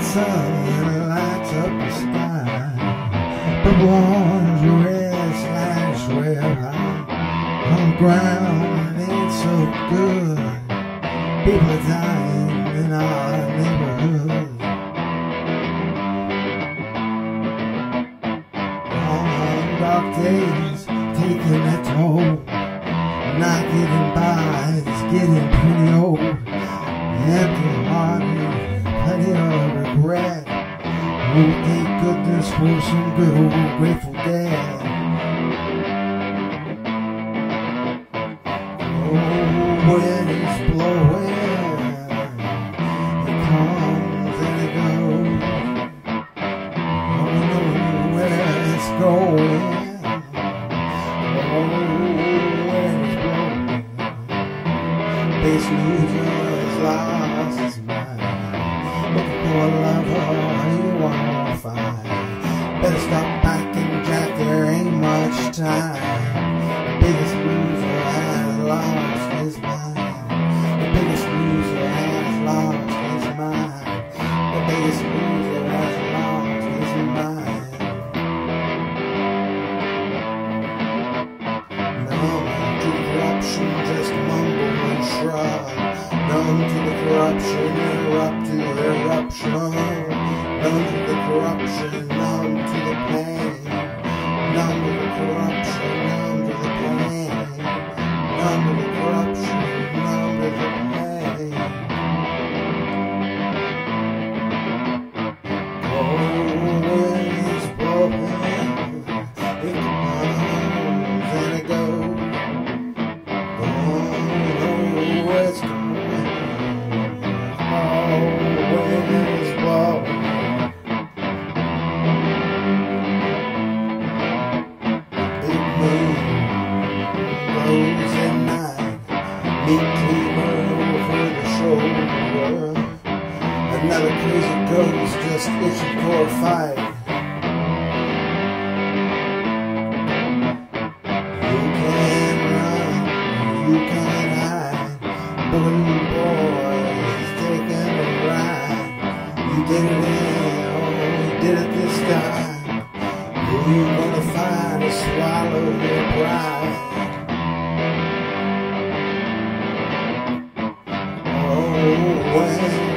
sun lights up the sky. Purple orange, red slash red light. On the ground, it ain't so good. People are dying in our neighborhood. On dark days, taking a toll. Not getting by, it's getting pretty old. Empty hearted, plenty of regret. Oh, thank goodness for some good old Grateful Dead. Oh, wind is blowing, it comes and it goes. Oh, we know where it's going. Bass loser's lost his mind. Looking for a lover he won't find. Better stop backing, Jack, there ain't much time. The biggest loser has lost his mind. The biggest loser has lost his mind. The biggest loser has lost his mind. Numb to corruption, just mumble and shrug. Numb to the corruption, erupt to eruption. Numb to the corruption, numb to the pain. Numb to the corruption, numb to the pain. Numb to the corruption, numb to the pain. Oh, wind is blowing, it comes and it goes. Oh, where it's going. Oh, wind is blowing. Big moon rose at night. Meat cleaver over the shoulder. Another crazy ghost just itching for a fight. You can't run, you can't hide. Balloon boy is taking a ride. You did it in, oh, you did it this time. Who you gonna find to swallow your pride? Oh, when